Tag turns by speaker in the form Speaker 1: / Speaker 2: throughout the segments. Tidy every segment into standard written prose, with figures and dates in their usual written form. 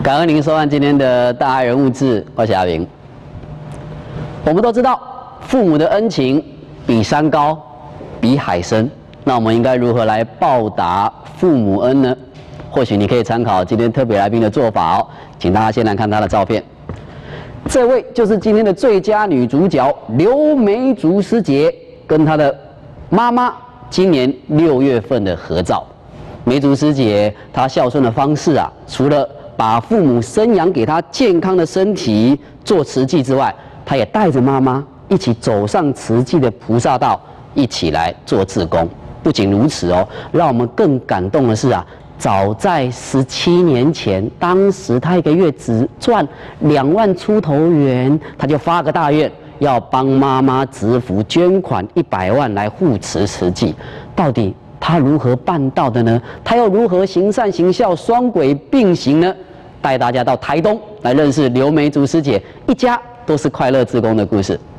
Speaker 1: 感恩您收看今天的大爱人物志，我是阿明。我们都知道，父母的恩情比山高，比海深。那我们应该如何来报答父母恩呢？或许你可以参考今天特别来宾的做法哦。请大家先来看她的照片。这位就是今天的最佳女主角刘梅竹师姐跟她的妈妈今年6月份的合照。梅竹师姐她孝顺的方式啊，除了把父母生养给她健康的身体做慈济之外，她也带着妈妈一起走上慈济的菩萨道，一起来做志工。不仅如此哦，让我们更感动的是啊，早在17年前，当时她一个月只赚2万出头元，她就发个大愿，要帮妈妈植福捐款100万来护持慈济。到底她如何办到的呢？她又如何行善行孝双轨并行呢？带大家到台东来认识刘梅竹师姐一家都是快乐志工的故事。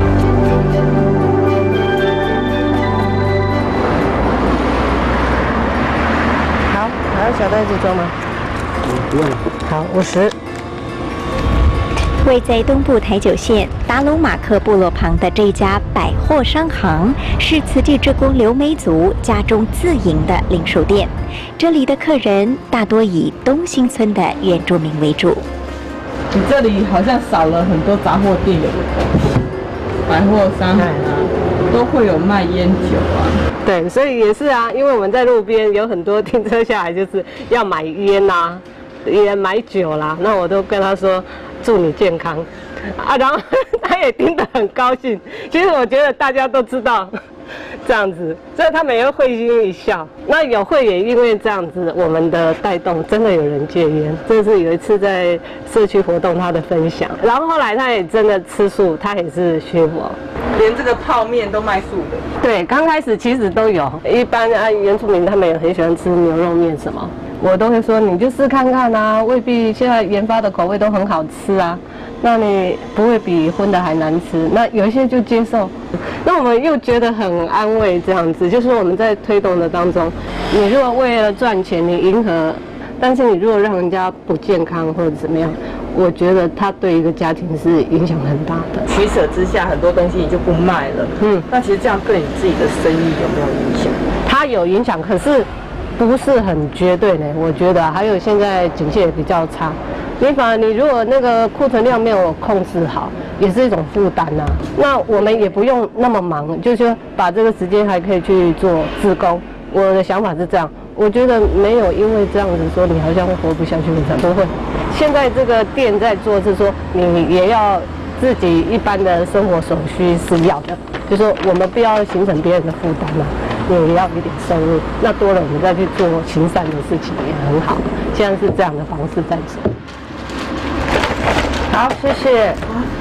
Speaker 2: 好，还要小袋子装吗？
Speaker 1: 不用。
Speaker 2: 好，50。
Speaker 3: 位在东部台九线达鲁马克部落旁的这家百货商行，是慈济志工刘梅族家中自营的零售店。这里的客人大多以东兴村的原住民为主。
Speaker 4: 你这里好像少了很多杂货店，百货商行啊，都会有卖烟酒啊。
Speaker 2: 对，所以也是啊，因为我们在路边有很多停车下来就是要买烟啦，也买酒啦，那我都跟他说祝你健康啊，然后他也听得很高兴。其实我觉得大家都知道这样子，所以他们也会心一笑。那有会也因为这样子，我们的带动真的有人戒烟。这是有一次在社区活动他的分享，然后后来他也真的吃素，他也是学我。
Speaker 4: 连这个泡面都卖素的。
Speaker 2: 对，刚开始其实都有，一般原住民他们也很喜欢吃牛肉面什么，我都会说你就试看看啊，未必现在研发的口味都很好吃啊，那你不会比荤的还难吃。那有一些就接受，那我们又觉得很安慰，这样子就是我们在推动的当中，你如果为了赚钱你迎合，但是你如果让人家不健康或者怎么样，我觉得他对一个家庭是影响很大的。
Speaker 4: 取舍之下，很多东西你就不卖了。那其实这样对你自己的生意有没有影响？
Speaker 2: 它有影响，可是不是很绝对呢。我觉得还有现在景气也比较差，你如果那个库存量没有控制好，也是一种负担呐。那我们也不用那么忙，就是说把这个时间还可以去做志工。我的想法是这样，我觉得没有因为这样子说你好像会活不下去，不会。现在这个店在做是说你也要自己一般的生活所需是要的，就是说我们不要形成别人的负担嘛，你也要一点收入，那多了我们再去做行善的事情也很好。现在是这样的方式在走。好，谢谢。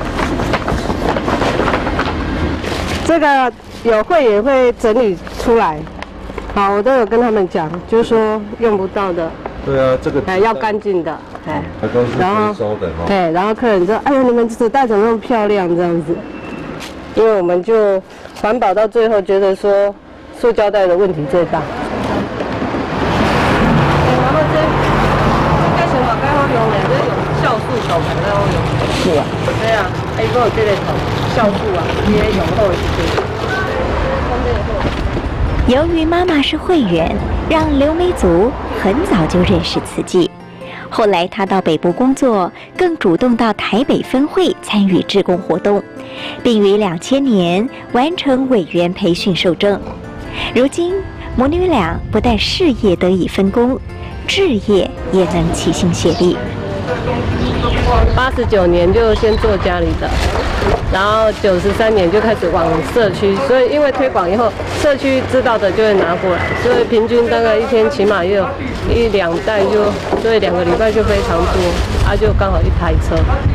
Speaker 2: 这个有会也会整理出来，好，我都有跟他们讲，就是说用不到的。
Speaker 5: 对啊，这个
Speaker 2: 要干净的，
Speaker 5: 都是回收的哈。
Speaker 2: 对，然后客人说：“哎呀，你们纸袋怎么那么漂亮？”这样子，因为我们就环保到最后觉得说，塑胶袋的问题最大。然后这什么该好用的，这有酵素豆腐该好用。是啊。对啊，还有个这个酵素啊，这些用后是。
Speaker 3: 由于妈妈是会员，让刘梅族很早就认识慈济。后来她到北部工作，更主动到台北分会参与志工活动，并于2000年完成委员培训受证。如今母女俩不但事业得以分工，志业也能齐心协力。
Speaker 2: 89年就先做家里的，然后93年就开始往社区，所以因为推广以后，社区知道的就会拿过来，所以平均大概一天起码也有1-2袋所以2个礼拜就非常多，就刚好1台车。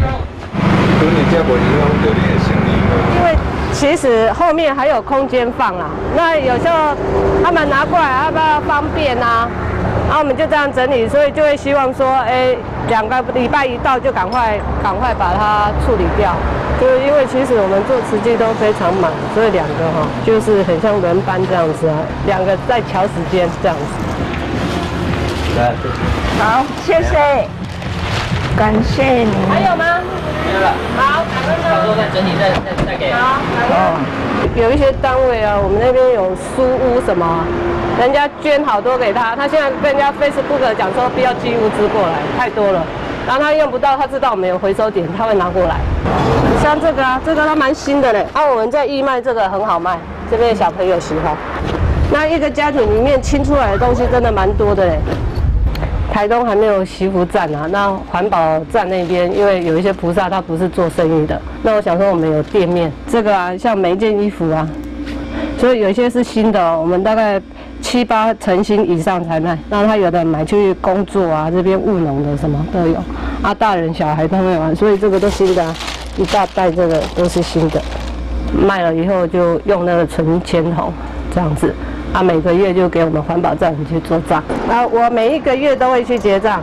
Speaker 2: 因为其实后面还有空间放啦，那有时候他们拿过来要不要方便啊？然后我们就这样整理，所以就会希望说，2个礼拜一到就赶快把它处理掉。就是因为其实我们做慈济都非常忙，所以2个就是很像轮班这样子啊，2个在调时间这样子。
Speaker 4: 好，谢谢。
Speaker 3: 感谢你。
Speaker 2: 还有吗？
Speaker 1: 没有了。
Speaker 2: 好，感恩
Speaker 1: 差不多再整理再给。
Speaker 2: 好，有一些单位啊，我们那边有书屋什么，人家捐好多给他，他现在跟人家 Facebook 讲说不要寄物资过来，太多了。然后他用不到，他知道我们有回收点，他会拿过来。像这个啊，这个它蛮新的嘞。我们在义卖这个很好卖，这边的小朋友喜欢。那一个家庭里面清出来的东西真的蛮多的嘞。台东还没有惜福站啊，那环保站那边，因为有一些菩萨他不是做生意的，那我想说我们有店面，这个啊，像每一件衣服啊，所以有一些是新的哦，我们大概7、8成新以上才卖。那他有的买去工作啊，这边务农的什么都有，大人小孩都会玩，所以这个都新的啊，一大袋这个都是新的，卖了以后就用那个存钱筒这样子。每个月就给我们环保站去做账。我每一个月都会去结账。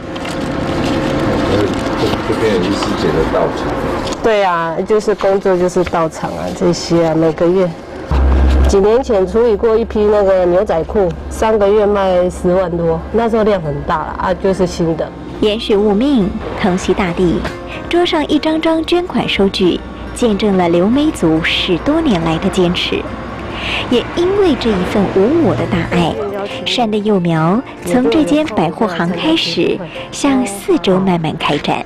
Speaker 5: 这边有医师节的道场。
Speaker 2: 对啊，就是工作就是道场啊，这些啊，每个月。几年前处理过一批那个牛仔裤，3个月卖10万多，那时候量很大了就是新的。
Speaker 3: 延续物命，疼惜大地，桌上一张张捐款收据，见证了刘美祖10多年来的坚持。也因为这一份无我的大爱，善的幼苗从这间百货行开始，向4周慢慢开展。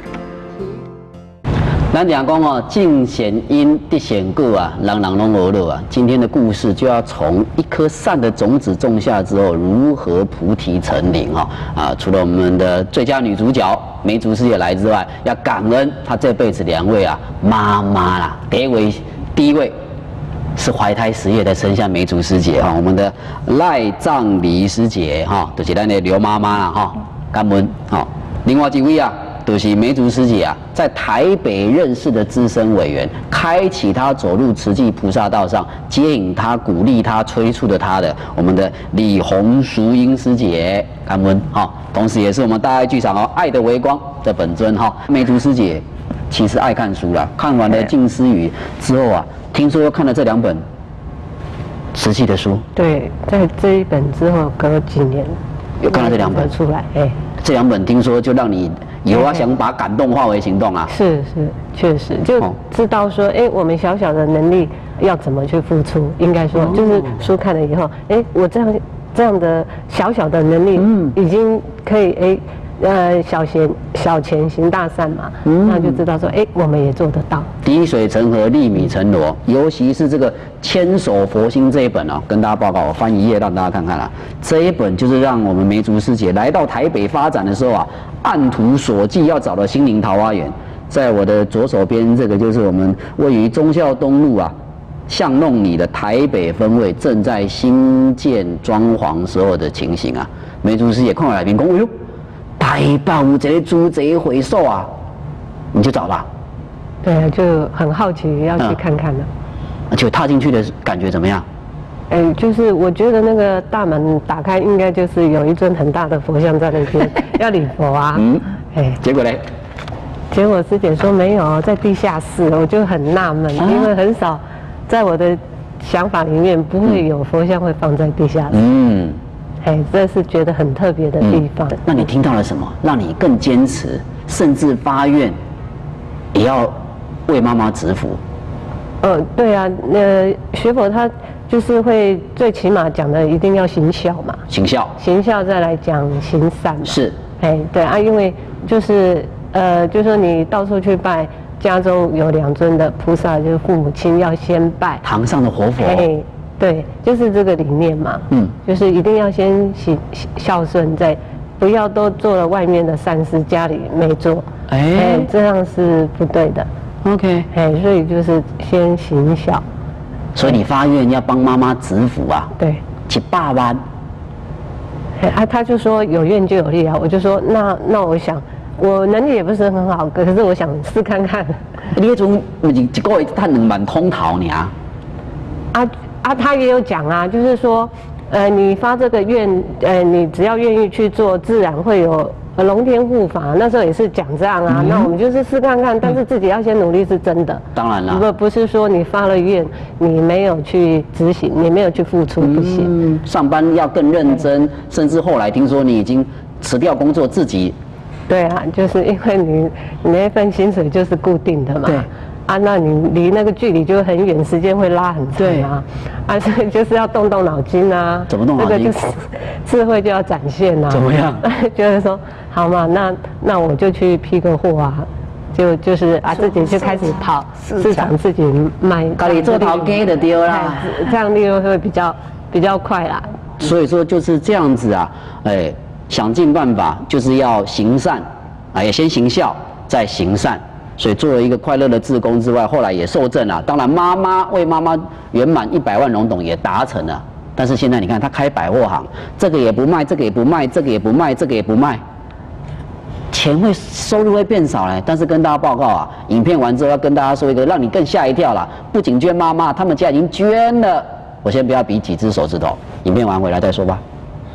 Speaker 1: 咱讲哦，敬贤因得贤果啊，人人拢学乐啊。今天的故事就要从一颗善的种子种下之后，如何菩提成林除了我们的最佳女主角梅竹师姐来之外，要感恩她这辈子2位妈妈啦。第一位。是怀胎10月才生下梅竹师姐我们的赖藏梨师姐就是咱的刘妈妈啦感恩另外几位就是梅竹师姐在台北认识的资深委员，开启她走入慈济菩萨道上，接引她、鼓励她、催促着她的我们的李红淑英师姐，感恩同时也是我们大爱剧场爱的微光的本尊梅竹师姐其实爱看书啦，看完了《静思语》之后听说又看了这2本慈济的书。
Speaker 2: 对，在这一本之后隔几年，
Speaker 1: 有看了这2本
Speaker 2: 出来。
Speaker 1: 这2本听说就让你以后想把感动化为行动
Speaker 2: 是，确实就知道说，我们小小的能力要怎么去付出。应该说，就是书看了以后，我这样的小小的能力，已经可以小钱行大善嘛，那就知道说，我们也做得到。滴
Speaker 1: 水成河，粒米成箩。尤其是这个《千手佛心》这一本跟大家报告，我翻一页让大家看看这一本就是让我们梅竹师姐来到台北发展的时候按图索骥要找的心灵桃花源。在我的左手边，这个就是我们位于忠孝东路巷弄里的台北分会正在新建装潢时候的情形梅竹师姐看到来宾讲，台北有一个租贼回收你就找吧。
Speaker 2: 对就很好奇要去看看了。
Speaker 1: 就踏进去的感觉怎么样？
Speaker 2: 就是我觉得那个大门打开，应该就是有一尊很大的佛像在那边，要礼佛结果嘞？结果师姐说没有，在地下室，我就很纳闷，因为很少在我的想法里面不会有佛像会放在地下室。这是觉得很特别的地方。
Speaker 1: 那你听到了什么，让你更坚持，甚至发愿也要为妈妈植福？
Speaker 2: 对啊，学佛他就是会最起码讲的一定要行孝嘛，行孝再来讲行善嘛。是，对因为就是就说你到处去拜，家中有2尊的菩萨，就是父母亲要先拜
Speaker 1: 堂上的活佛。
Speaker 2: 对，就是这个理念嘛。就是一定要先孝顺，再不要都做了外面的善事，家里没做，这样是不对的。OK，所以就是先行孝。
Speaker 1: 所以你发愿要帮妈妈植福
Speaker 2: 对
Speaker 1: ，100万。
Speaker 2: 他就说有愿就有力我就说那我想我能力也不是很好，可是我想试看看。
Speaker 1: 你那种一个月赚2万通头呢？
Speaker 2: 他也有讲就是说，你发这个愿，你只要愿意去做，自然会有龙天护法。那时候也是讲这样那我们就是试看看，但是自己要先努力是真的。当然了，不是说你发了愿，你没有去执行，你没有去付出不行。
Speaker 1: 上班要更认真，甚至后来听说你已经辞掉工作，自己
Speaker 2: 对啊，就是因为你那份薪水就是固定的嘛。
Speaker 1: 对。
Speaker 2: 啊，那你离那个距离就很远，时间会拉很长啊。啊，所以就是要动动脑筋啊。
Speaker 1: 怎么动脑筋？
Speaker 2: 这个就是智慧就要展现啊。
Speaker 1: 怎么样？
Speaker 2: 就是说，好嘛，那我就去批个货啊，就是啊自己就开始跑市场自己卖，
Speaker 1: 搞你做淘给的丢啦，
Speaker 2: 这样利润会比较快啦。
Speaker 1: 所以说就是这样子啊，想尽办法就是要行善啊，也先行孝，再行善。所以做了一个快乐的志工之外，后来也受证了。当然，为妈妈圆满100万龙董也达成了。但是现在你看，他开百货行，这个也不卖，这个也不卖，这个也不卖，这个也不卖，收入会变少嘞。但是跟大家报告啊，影片完之后要跟大家说一个让你更吓一跳啦，不仅捐妈妈，他们家已经捐了。我先不要比几只手指头，影片完回来再说吧。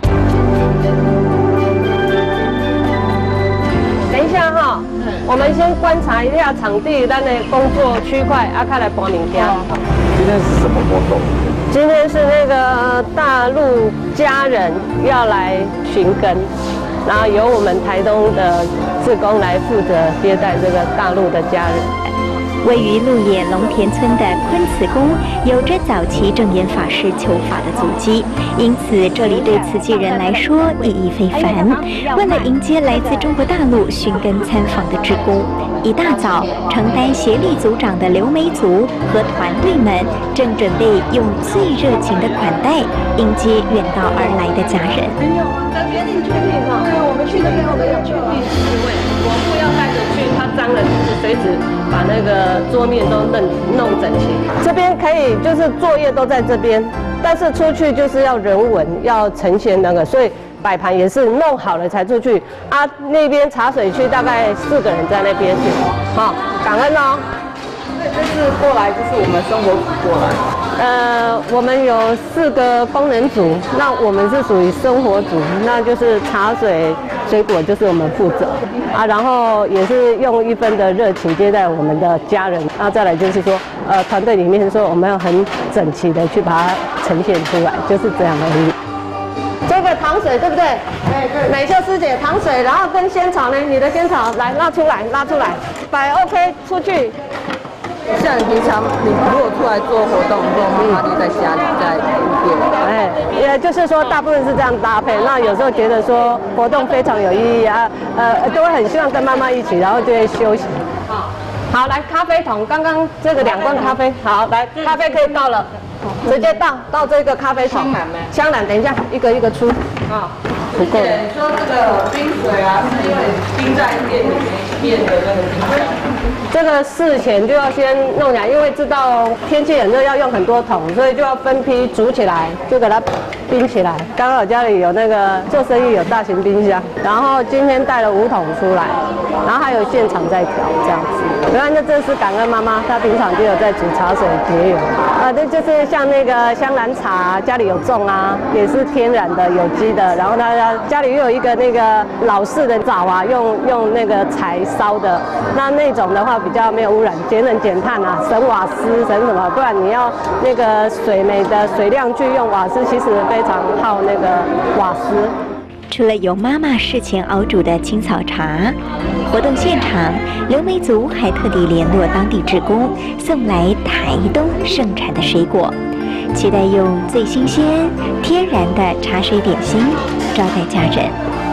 Speaker 2: 等一下哈。我们先观察一下场地咱的工作区块，开来搬物件。
Speaker 5: 今天是什么活动？
Speaker 2: 今天是那个大陆家人要来寻根，然后由我们台东的志工来负责接待这个大陆的家人。
Speaker 3: 位于鹿野龙田村的昆慈宫，有着早期正言法师求法的足迹，因此这里对慈济人来说意义非凡。为了迎接来自中国大陆寻根参访的志工，一大早承担协力组长的刘梅族和团队们正准备用最热情的款待迎接远道而来的家人。
Speaker 2: 没有啊，决定哈。对，我们去那边我们有去第4位，我不要带着去，他脏了就是随时把那个桌面都弄整齐。这边可以就是作业都在这边，但是出去就是要人文，要呈现那个，所以摆盘也是弄好了才出去。啊，那边茶水区大概4个人在那边，好，感恩哦。
Speaker 4: 这次过来就是我们生活组过来。
Speaker 2: 我们有4个功能组，那我们是属于生活组，那就是茶水、水果就是我们负责啊，然后也是用1分的热情接待我们的家人，啊，再来就是说，团队里面说我们要很整齐的去把它呈现出来，就是这样而已。这个糖水对不对？对。美秀师姐糖水，然后跟仙草呢，你的仙草来拉出来，摆 OK 出去。
Speaker 4: 像你平常你如果出来做活动，如果妈妈就在家里在路边，
Speaker 2: 也就是说大部分是这样搭配。那有时候觉得说活动非常有意义啊，都会很希望跟妈妈一起，然后就会休息。好，来咖啡桶，刚刚这个2罐咖啡，好，来咖啡可以倒了，直接倒这个咖啡桶。香兰，等一下一个一个出。啊，不够了。
Speaker 4: 你说这个冰水啊，是因为冰在店里面的那个冰箱。
Speaker 2: 这个事前就要先弄起来，因为知道天气很热，要用很多桶，所以就要分批煮起来，就给它冰起来。刚好家里有那个做生意有大型冰箱，然后今天带了5桶出来，然后还有现场在调这样子。然后这是感恩妈妈，她平常就有在煮茶水节油啊，这就是像那个香兰茶，家里有种啊，也是天然的有机的。然后她家里又有一个那个老式的灶啊，用那个柴烧的，那种的话比较没有污染，节能减碳啊，省瓦斯省什么，不然你要那个水煤的水量去用瓦斯，其实非常耗那个瓦斯。
Speaker 3: 除了由妈妈事前熬煮的青草茶，活动现场刘梅族还特地联络当地志工，送来台东盛产的水果，期待用最新鲜、天然的茶水点心招待家人。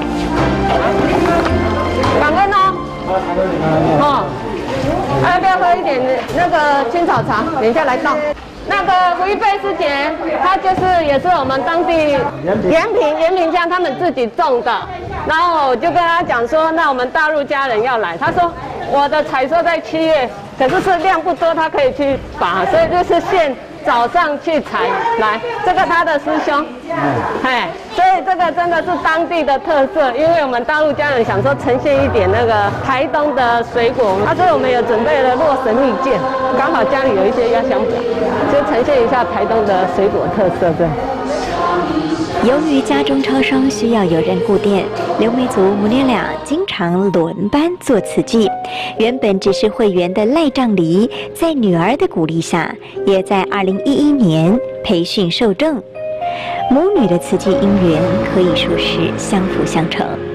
Speaker 2: 感恩哦，要不要喝一点那个青草茶？等一下来倒。那个胡一贝师姐，她也是我们当地延平乡他们自己种的，然后我就跟她讲说，那我们大陆家人要来，她说我的采收在7月，可是量不多，她可以去拔，所以就是早上去采来，这个他的师兄，所以这个真的是当地的特色，因为我们大陆家人想说呈现一点那个台东的水果，所以我们有准备了洛神蜜饯，刚好家里有一些压箱宝，就呈现一下台东的水果特色这样。
Speaker 3: 由于家中超商需要有人顾店，刘梅族母女俩经常轮班做慈济。原本只是会员的赖丈梨，在女儿的鼓励下，也在2011年培训受证。母女的慈济姻缘可以说是相辅相成。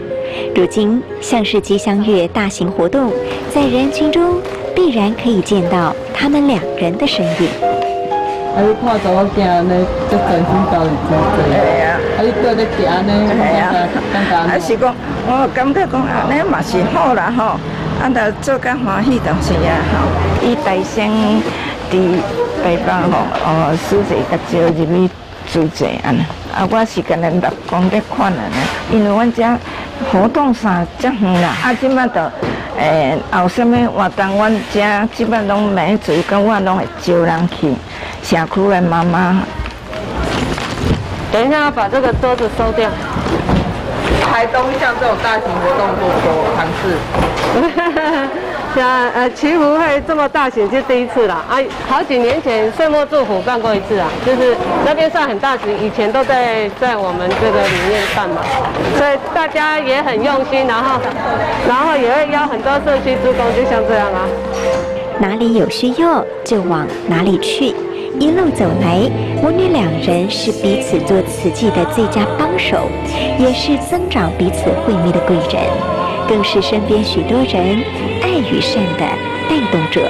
Speaker 3: 如今，像是吉祥月大型活动，在人群中必然可以见到他们2人的身影。
Speaker 4: 啊，你看查某囝安尼，这专心教育真多。
Speaker 6: 系啊。
Speaker 4: 啊，你对咧行安尼，感觉
Speaker 6: 啊是讲，我感觉讲安尼嘛是好啦吼，啊，着做甲欢喜就是啊吼。伊大声伫台北吼，书记甲招入去主持安尼。啊，我是跟人乐讲咧看安尼，因为阮遮活动啥遮远啦，啊，即摆着后什么活动，阮遮即摆拢每组甲我拢会招人去，社区的妈妈。
Speaker 2: 等一下要把这个桌子收掉。
Speaker 4: 台东像这种大型活动多不多？尝试。
Speaker 2: 像祈福会这么大型是第一次啦，啊，好几年前岁末祝福办过一次啊，就是那边算很大型，以前都在我们这个里面办嘛，所以大家也很用心，然后也会邀很多社区志工，就像这样啊。
Speaker 3: 哪里有需要就往哪里去，一路走来，母女2人是彼此做慈济的最佳帮手，也是增长彼此慧命的贵人，更是身边许多人爱与善的带动者。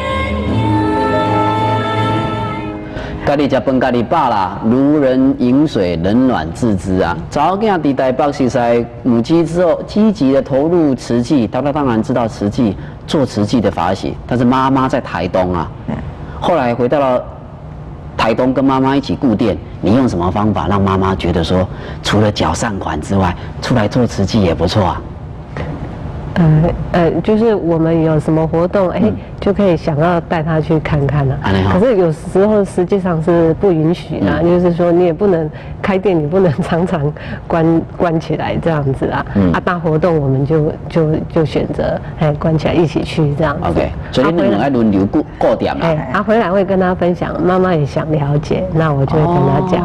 Speaker 1: 家己食饭家己饱啦，如人饮水，冷暖自知啊。查某囝伫台北实在母鸡之后，积极的投入慈济，他当然知道慈济做慈济的法喜，但是妈妈在台东啊，后来回到了台东跟妈妈一起顾店，你用什么方法让妈妈觉得说，除了缴善款之外，出来做慈济也不错啊？
Speaker 2: 就是我们有什么活动，就可以想要带他去看看啦。可是有时候实际上是不允许啦，就是说你也不能开店，你不能常常关起来这样子啊。大活动我们就选择关起来一起去这样子。
Speaker 1: OK， 所以你们爱轮流顾店啦。
Speaker 2: 回来会跟他分享，妈妈也想了解，那我就会跟他讲。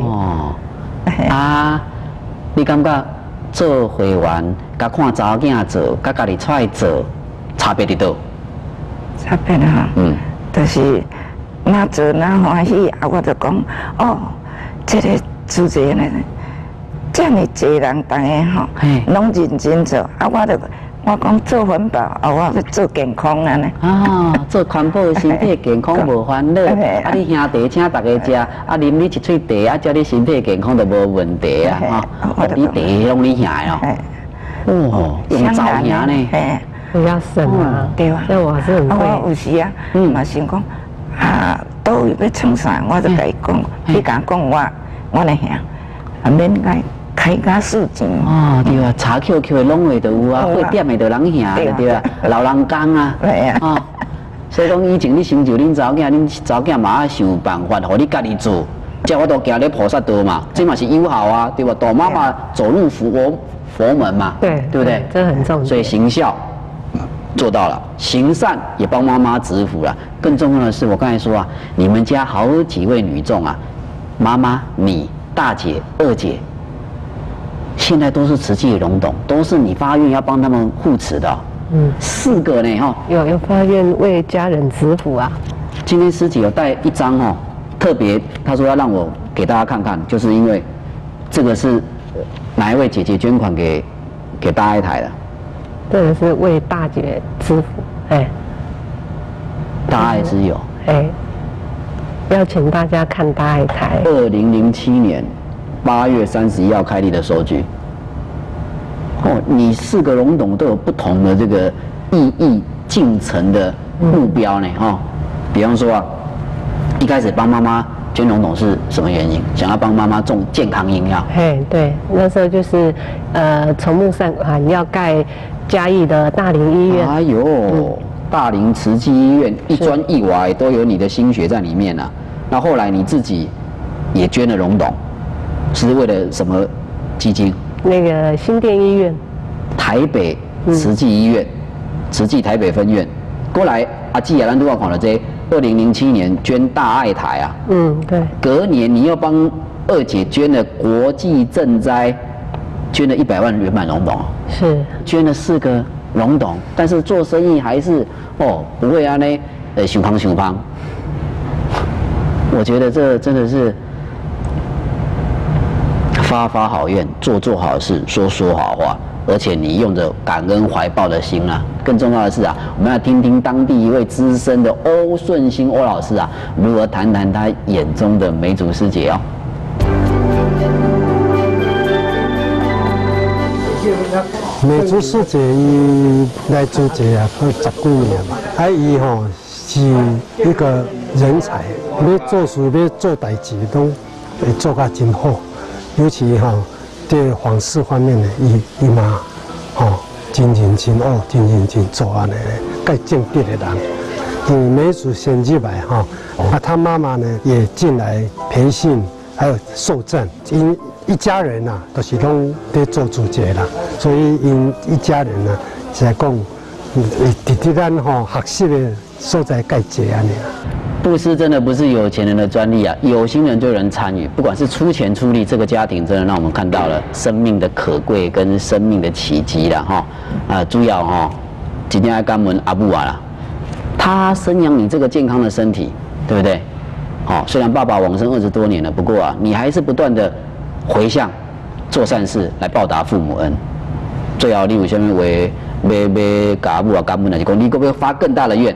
Speaker 1: 你感觉做会员，甲看查某囝做，甲家己出来做，差别伫倒？
Speaker 6: 差别啦，就是哪做哪欢喜，我就讲哦，这个主持人，这么多人，大家吼，拢认真做，我讲做环保，我要做健康安尼。
Speaker 1: 做环保身体健康无烦恼。你兄弟请大家食，啉你一喙茶，叫你身体健康就无问题啊！你茶拢你兄的用造兄呢？
Speaker 2: 比较省啊，
Speaker 6: 对啊。
Speaker 2: 那我是很贵。
Speaker 6: 我有时啊，嘛想讲倒位要创啥，我就甲伊讲，你甲讲我的兄，免开家事情
Speaker 1: 对啊，茶 QQ 的拢会都有啊，会店的就人兄对啊，老人工啊，所以讲以前你成就恁查某囝，恁查某囝嘛要想办法，互你家己做，叫我都行咧菩萨道嘛，这嘛是友好啊，对吧？躲妈妈走入佛门嘛，对不对？
Speaker 2: 这很重要。
Speaker 1: 所以行孝做到了，行善也帮妈妈植福了。更重要的是，我刚才说啊，你们家好几位女众啊，妈妈、你、大姐、二姐。现在都是慈济的荣董，都是你发愿要帮他们护持的。4个呢哈。
Speaker 2: 有发愿为家人植福啊。
Speaker 1: 今天师姐有带一张哦，特别他说要让我给大家看看，就是因为这个是哪一位姐姐捐款给大爱台的？
Speaker 2: 这个是为大姐植福，
Speaker 1: 大爱之友。
Speaker 2: 邀请大家看大爱台。
Speaker 1: 2007年8月31号开立的收据。你4个荣董都有不同的这个意义进程的目标呢，比方说啊，一开始帮妈妈捐荣董是什么原因？想要帮妈妈种健康营养。
Speaker 2: 对，那时候就是筹募善款要盖嘉义的大林医院。
Speaker 1: 大林慈济医院一砖一瓦都有你的心血在里面啊。那后来你自己也捐了荣董。是为了什么基金？
Speaker 2: 那个新店医院，
Speaker 1: 台北慈济医院，慈济台北分院。过来阿季亚兰都要看了这2007年捐大爱台啊。
Speaker 2: 对。
Speaker 1: 隔年你又帮二姐捐了国际赈灾，捐了100万圆满荣董。
Speaker 2: 是。
Speaker 1: 捐了4个荣董，但是做生意还是不会啊呢，想胖。我觉得这真的是。发好愿，做好事，说好话， 而且你用着感恩怀抱的心啊。更重要的是啊，我们要听听当地一位资深的欧顺兴欧老师啊，如何谈谈他眼中的梅竹师姐哦。
Speaker 7: 梅竹师姐伊来竹节啊，过10几年嘛，伊吼是一个人才，要做事要做代志都会做甲真好，尤其吼对房事方面呢，伊嘛吼真认真哦，真认真做安尼介正直的人。因为梅竹先入来哈，他妈妈呢也进来培训，还有受证，因一家人呐，都是拢在做竹节啦，所以因一家人呢，是来讲，伫咱吼学习的所在介济安尼啦。
Speaker 1: 布施真的不是有钱人的专利啊，有心人就有人参与，不管是出钱出力，这个家庭真的让我们看到了生命的可贵跟生命的奇迹啦哈。主要哈，今天要感恩阿布啊啦，他生养你这个健康的身体，对不对？虽然爸爸往生20多年了，不过啊，你还是不断的回向做善事来报答父母恩。最后你有什么话要甲阿布啊感恩，还是讲你可不可以发更大的愿？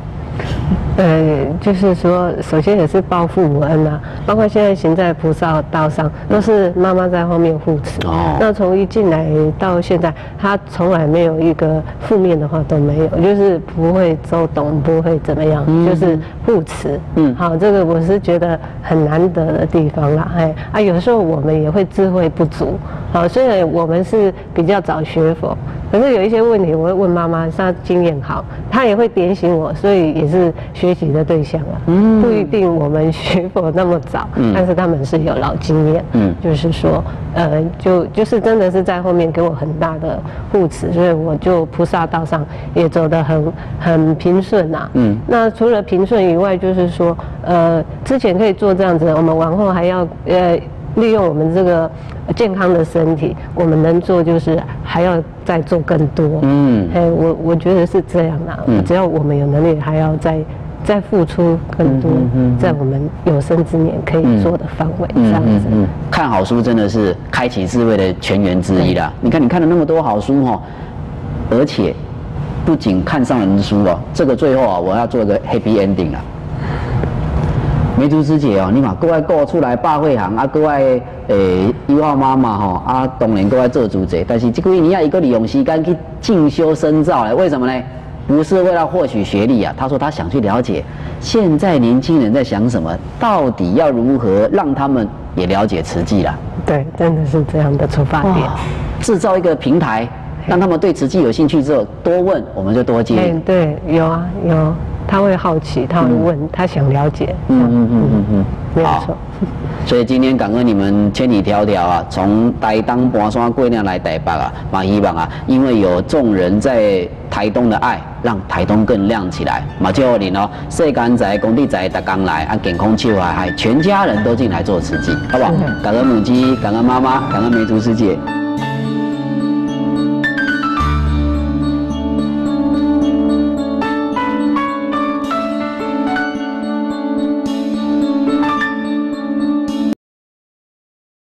Speaker 2: 就是说，首先也是报父母恩啊，包括现在行在菩萨道上，都是妈妈在后面护持。那从一进来到现在，她从来没有一个负面的话都没有，就是不会周懂，不会怎么样，就是护持。好，这个我是觉得很难得的地方啦。有时候我们也会智慧不足。好，虽然我们是比较早学佛，可是有一些问题我会问妈妈，她经验好，她也会点醒我，所以也是学习的对象啊。不一定我们学佛那么早，但是他们是有老经验。就是说，就是真的是在后面给我很大的护持，所以我就菩萨道上也走得很平顺啊。那除了平顺以外，就是说，之前可以做这样子，我们往后还要利用我们这个健康的身体，我们能做就是还要再做更多。我觉得是这样啦。只要我们有能力，还要再付出更多，在我们有生之年可以做的范围，这样子。
Speaker 1: 看好书真的是开启智慧的泉源之一啦。你看了那么多好书哈，而且不仅看上人的书哦，这个最后啊，我要做一个 happy ending 啦。梅竹师姐哦，你嘛搁爱顾出来百货行，搁爱友好妈妈吼，当然搁爱做主者，但是这几年啊，伊个利用时间去进修深造嘞，为什么呢？不是为了获取学历啊，他说他想去了解现在年轻人在想什么，到底要如何让他们也了解慈济啦。
Speaker 2: 对，真的是这样的出发点，
Speaker 1: 制造一个平台，让他们对慈济有兴趣之后多问，我们就多接。
Speaker 2: 对，有啊有。他会好奇，他会问，他想了解。没有错。
Speaker 1: 所以今天感恩你们千里迢迢啊，从台东搬山过岭来台北啊，嘛希望啊，因为有众人在台东的爱，让台东更亮起来。嘛祝福您哦，世间在工地在大刚来啊，健康笑嗨嗨，全家人都进来做慈济，好不好？感恩母鸡，感恩妈妈，感恩梅竹师姐。